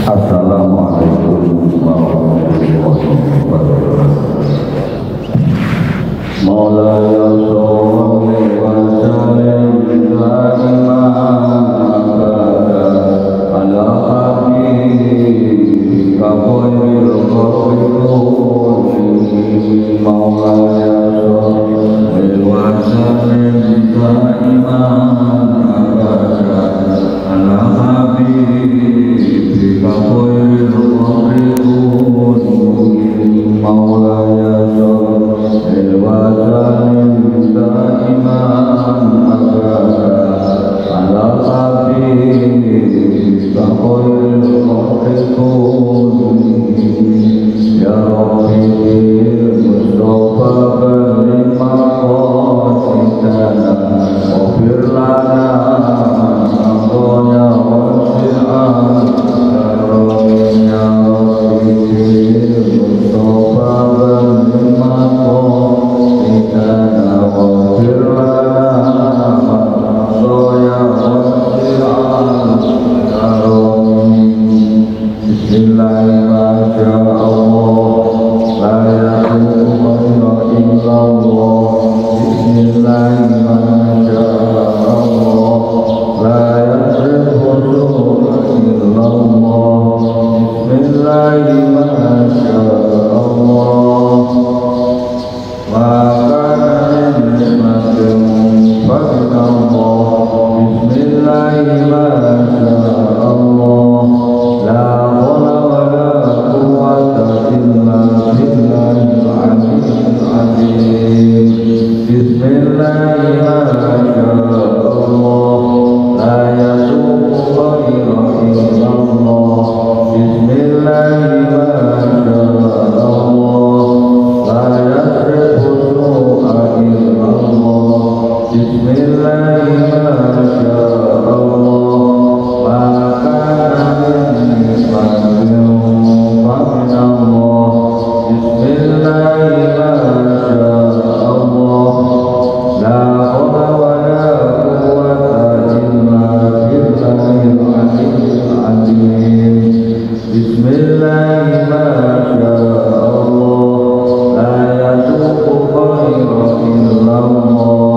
Assalamualaikum warahmatullahi wabarakatuh. Maulaya sholli wa sallim ala habibika khairil khalqi Maulaya sholli wa sallim ala habibika khairil khalqi Maulaya sholli wa sallim ala habibika khairil khalqi ya Rabbi Mustafa balligh maqasidana waghfir lana amrana wasi'an ya Rabbi Mustafa balligh maqasidana waghfir lana amrana wasi'an ya Rabbi Bismillahirrahmanirrahim la ilaha illallah Bismillahirrahmanirrahim la ilaha illallah Bismillahirrahmanirrahim wa kana nikmatin fadlallah Bismillahirrahmanirrahim la hawla wa la quwwata illa billahil aliyyil azim Bismillahirrahmanirrahim la yasuqu ghayra illallah Bismillahirrahmanirrahim la yasrifu su'a illallah Bismillahirrahmanirrahim wa kana min nisbatin faminallah Bismillahirrahmanirrahim la hawla wa la quwwata illa billahil aliyyil azim Bismillahirrahmanirrahim la yasuqu ghayra illallah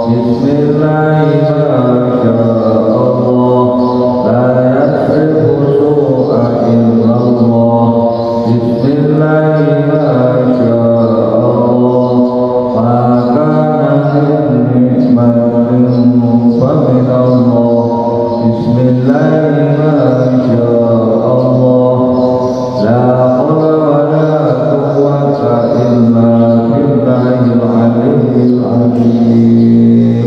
Bismillahirrahmanirrahim la yasrifu su'a illallah Bismillahirrahmanirrahim ma kana min nikmatin faminallah Bismillahirrahmanirrahim la hawla wa la quwwata illa billahil aliyyil azim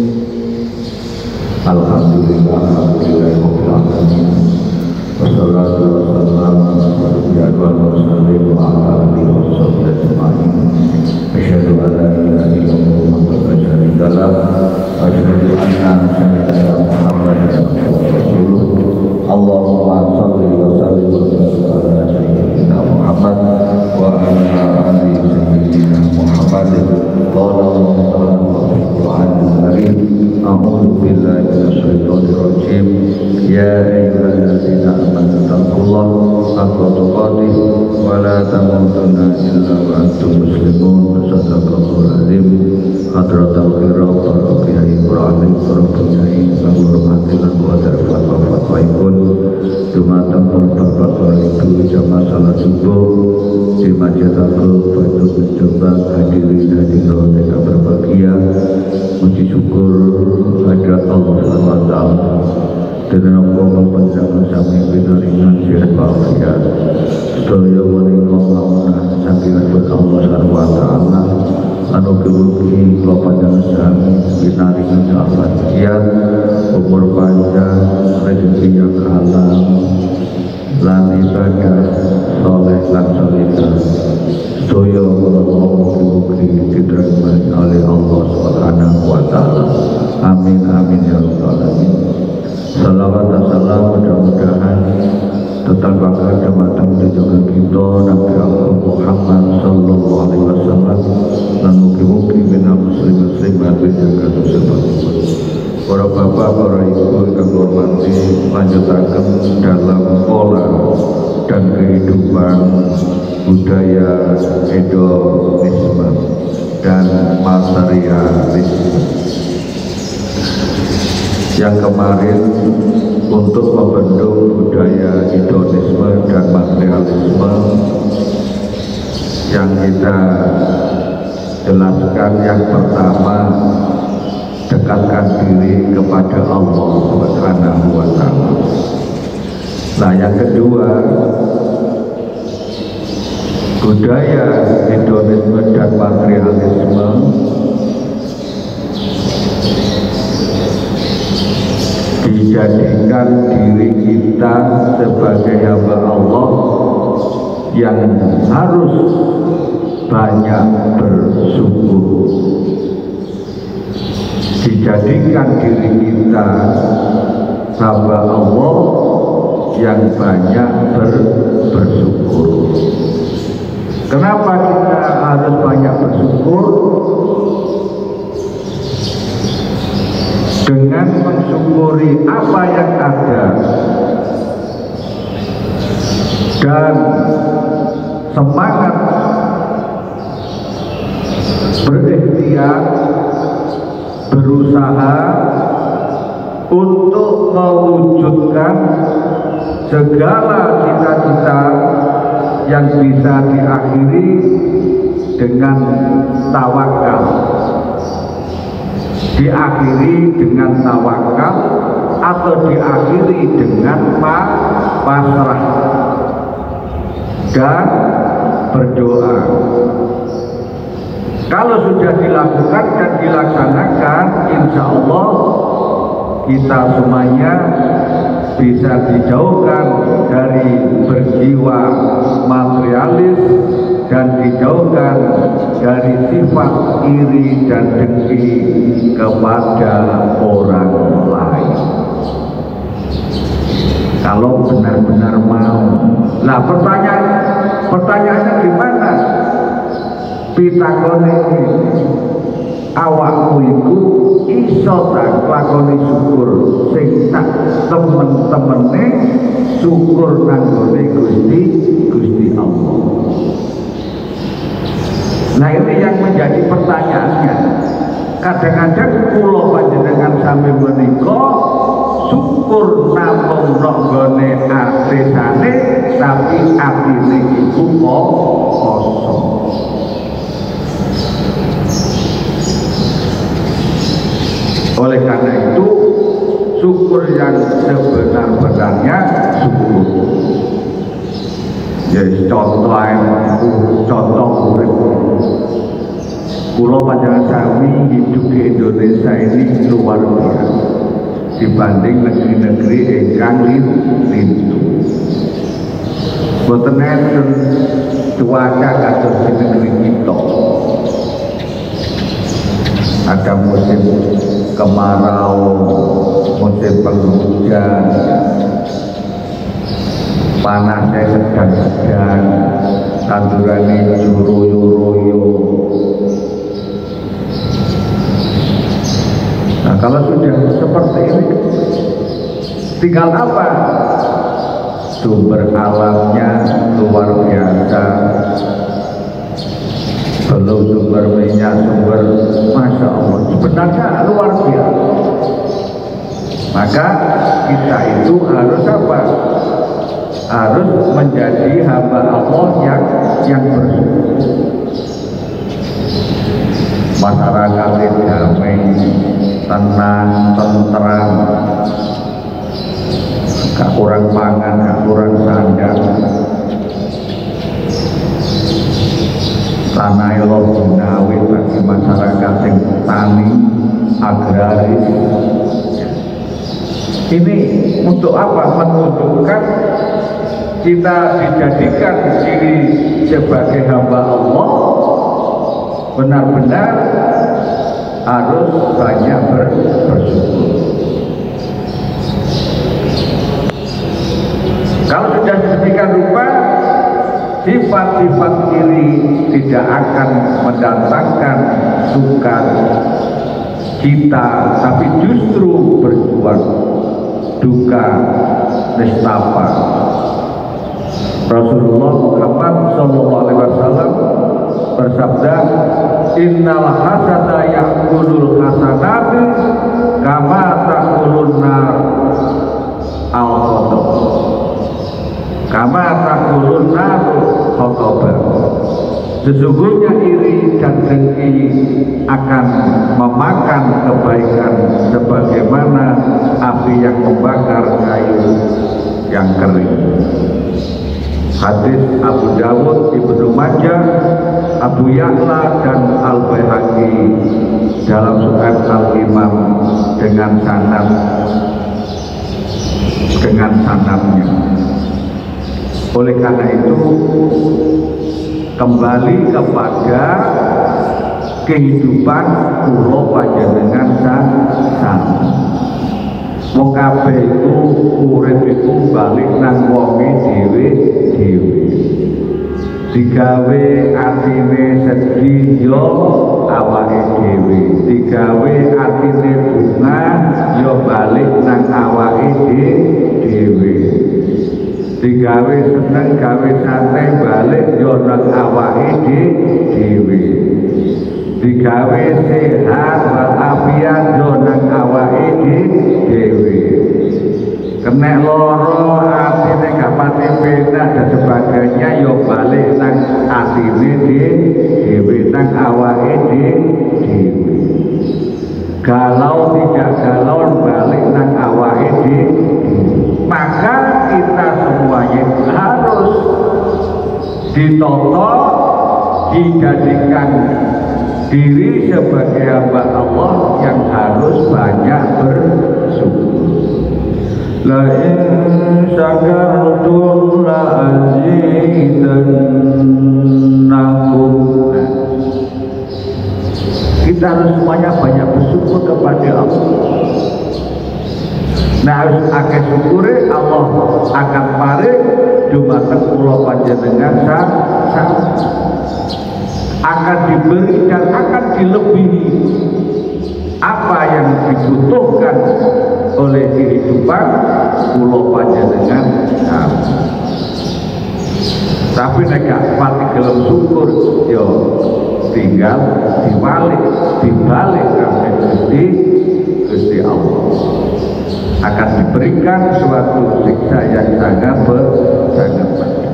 Alhamdulillah rabbil alamin wassalatu wassalamu ala rasulillah wa ala alihi washabbihi ajmain asyhadu an la ilaha illallah wa la syarika lahu wa asyhadu anna Muhammadan rasulullah Allahumma shalli wa sallim wa barik ala sayyidina Muhammad wa ala ali sayyidina Muhammad A'udzu billahi minasyaitonir rajim ya ayyuhalladzina amanu taqullaha haqqa tuqatih wa la tamutunna illa wa antum muslimun sadaqallahul azim hadratal kiram para kiai qur'ani para kiai kang hormati lan kuwatir fatwa ikun dumateng bapak ibu jamaah salat subuh di Masjid Agung Baitul Mencoba hadirin hadirat yang berbahagia puji syukur hadirat Allah SWT dengan Allah panjang sami pinaringan sehat walafiat sedaya menika maunah saking Allah SWT anu kemugi kula panjang sami pinaringan walafiat umur panjang rezeki yang halal lan ibadah soleh lan solihah sedaya mugi-mugi diterima oleh Allah Subhanahu wa taala. Amin amin ya rabbal alamin. Salawat dan salam mudah-mudahan tetap bakal datang di jaga kita Nabi Allah Muhammad sallallahu alaihi wasallam dan mugi-mugi bina muslim-muslim habis jaga tersebut. Para bapak, para ibu yang hormati lanjutakan dalam pola budaya hedonisme dan materialisme. Yang kemarin untuk membentuk budaya hedonisme dan materialisme yang kita jelaskan, yang pertama, dekatkan diri kepada Allah Subhanahu wa Ta'ala. Nah, yang kedua, budaya hedonisme dan materialisme dijadikan diri kita sebagai hamba Allah yang harus banyak bersyukur. Dijadikan diri kita hamba Allah yang banyak bersyukur. Kenapa kita harus banyak bersyukur? Dengan mensyukuri apa yang ada dan semangat berikhtiar, berusaha untuk mewujudkan segala cita-cita yang bisa diakhiri dengan tawakal, diakhiri dengan tawakal atau diakhiri dengan pasrah dan berdoa. Kalau sudah dilakukan dan dilaksanakan, insya Allah kita semuanya bisa dijauhkan dari berjiwa materialis dan dijauhkan dari sifat iri dan dengki kepada orang lain. Kalau benar-benar mau. Nah, pertanyaannya gimana? Pitakone awakmu iku iso tak lakoni syukur sing tak temen-temene syukur nanggone Gusti Allah. Nah, ini yang menjadi pertanyaannya. Kadang-kadang kula panjenengan sami menika syukur namung nggone atesane tapi atine iku kosong. Oleh karena itu, syukur yang sebenar-benarnya syukur. Jadi contoh urip. Kula panjenengan sami hidup di Indonesia ini luar biasa dibanding negeri-negeri ingkang lintu. Boten enten cuaca kados di negeri kita. Ada musim kemarau, musim penghujan, panasnya sedang-sedang, tandurane royo-royo. Nah, kalau sudah seperti ini, tinggal apa? Sumber alamnya luar biasa. Belum sumber minyak, sumber, Masya Allah, sebenarnya luar biasa. Maka kita itu harus apa? Harus menjadi hamba Allah yang bersyukur. Masyarakat damai, tenang, tentram, gak kurang pangan, gak kurang sandang. Tanah Allah gunawi bagi masyarakat yang tani, agraris. Ini untuk apa? Menunjukkan kita dijadikan diri sebagai hamba Allah benar-benar harus banyak bersyukur. Kalau sudah sedemikian rupa, sifat-sifat iri tidak akan mendatangkan suka cita, tapi justru berjuang duka, nestapa. Rasulullah Muhammad sallallahu alaihi wasallam bersabda, innal hasada ya'kulul hasanati kama ta'kulun nar al-khotob, kama ta'kulun nar khotoban. Sesungguhnya iri dan dengki akan memakan kebaikan sebagaimana api yang membakar kayu yang kering. Hadis Abu Dawud, Ibnu Majah, Abu Ya'la dan Al-Baihaqi dalam Sunan Al-Imam dengan sanadnya. Oleh karena itu kembali kepada kehidupan kula panjenengan sami. Wong kabeh iku urip iku balik nang wonge dhewe-dhewe. Digawe atine sedih yo awake dhewe, digawe atine bunga yo balik nang awake dhewe. Digawe seneng gawe santai balik yo nang awake dhewe. Digawe sehat walafiat yo nang awake dhewe. Kena loro atine gak pati penak dan sebagainya yo balik nang atine dhewe nang awake dhewe. Galau tidak galau balik nang awake dhewe. Maka kita semuanya harus ditoto, dijadikan diri sebagai hamba Allah yang harus banyak bersyukur. La in syakartum la azidannakum. Kita harus semuanya banyak bersyukur kepada Allah. Nah, harus akeh syukure Allah akan paring dumateng kula panjenengan akan diberi dan akan dilebihi apa yang dibutuhkan oleh kehidupan kula panjenengan. Tapi nek gak pati gelem syukur yo tinggal dibalik kabeh Gusti Allah. Akan diberikan suatu siksa yang sangat pedih.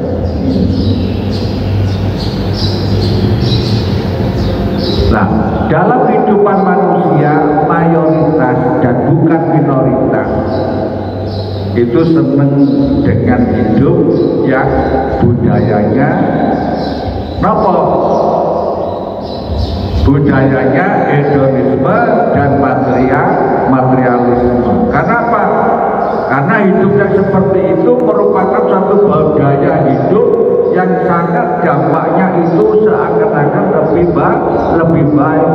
Nah, dalam kehidupan manusia mayoritas dan bukan minoritas itu senang dengan hidup yang budayanya budayanya hedonisme dan materialisme. Kenapa? Karena hidup yang seperti itu merupakan suatu budaya hidup yang sangat dampaknya itu seakan-akan lebih baik.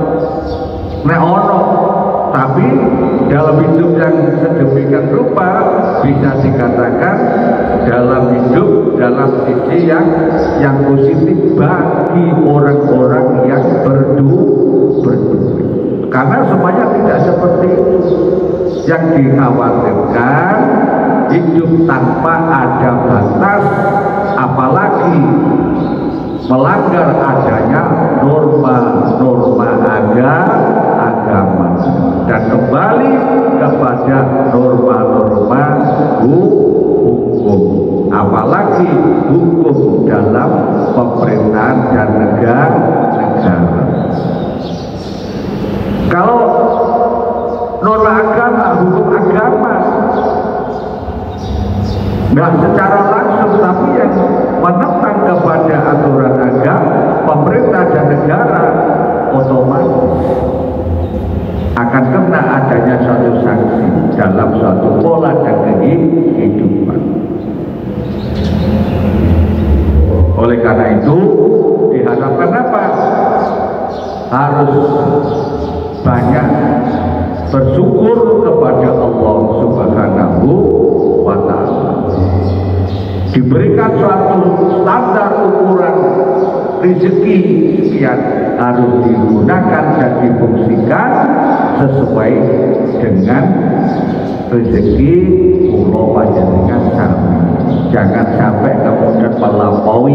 Tapi dalam hidup yang sedemikian rupa bisa dikatakan dalam hidup dalam sisi yang positif bagi orang-orang yang berduit. Karena semuanya tidak seperti itu. Yang dikhawatirkan hidup tanpa ada batas, apalagi melanggar adanya norma agama dan kembali kepada norma hukum, apalagi hukum dalam pemerintahan dan negara. Kalau norma agama, hukum agama nggak secara langsung, tapi yang menentang kepada aturan agama, pemerintah dan negara otomatis akan kena adanya suatu sanksi dalam suatu pola dan kehidupan. Oleh karena itu diharapkan apa? Harus banyak bersyukur kepada Allah Subhanahu wa Ta'ala. Diberikan suatu standar ukuran rezeki yang harus digunakan dan difungsikan sesuai dengan rezeki kula panjenengan sami. Jangan sampai kemudian dan melampaui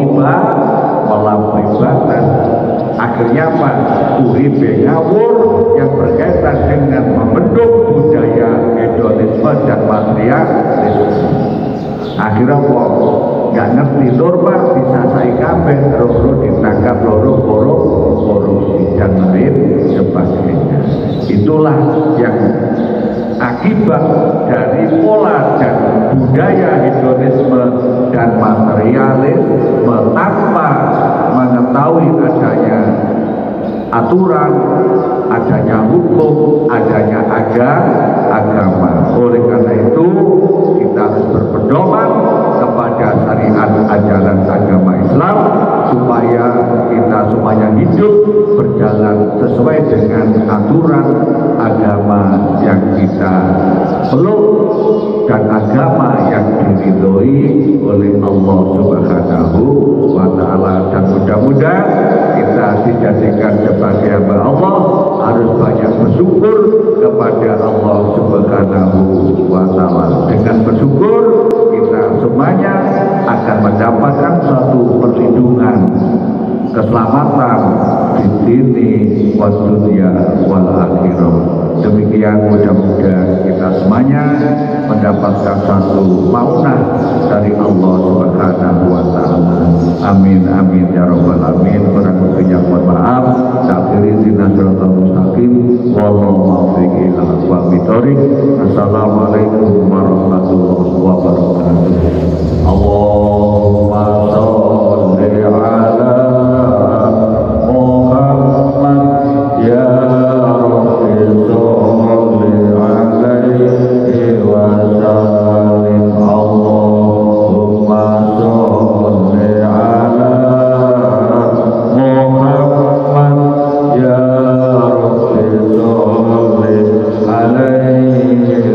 batas. Akhirnya apa? Uripe ngawur yang berkaitan dengan membentuk budaya hedonisme dan materialisme. Akhirnya kok nggak ngerti norma bisa saya kabeh loro ditangkap loro korupsi dan lain sebagainya. Itulah yang akibat dari pola dan budaya hedonisme dan materialisme tanpa mengetahui adanya aturan, adanya hukum, adanya agama. Oleh karena itu kita harus berpedoman kepada syariat ajaran agama Islam supaya kita semuanya hidup berjalan sesuai dengan aturan agama yang kita peluk dan agama yang diridhoi oleh Allah Subhanahu wa Ta'ala. Dan mudah-mudahan kita dijadikan sebagai hamba Allah harus banyak bersyukur kepada Allah Subhanahu wa Ta'ala. Dengan bersyukur kita semuanya akan mendapatkan suatu perlindungan, keselamatan di sini wa dunya wal akhirah. Demikian mudah-mudahan kita semuanya mendapatkan satu maunah dari Allah Subhanahu wa Ta'ala. Amin amin ya rabbal alamin. Kurang lebihnya mohon maaf. Akhiri dinasiratul mustaqim wallahu muwaffiq ila aqwamit thoriq. Assalamualaikum warahmatullahi wabarakatuh. Allahumma sholli ala Muhammad ya alaihi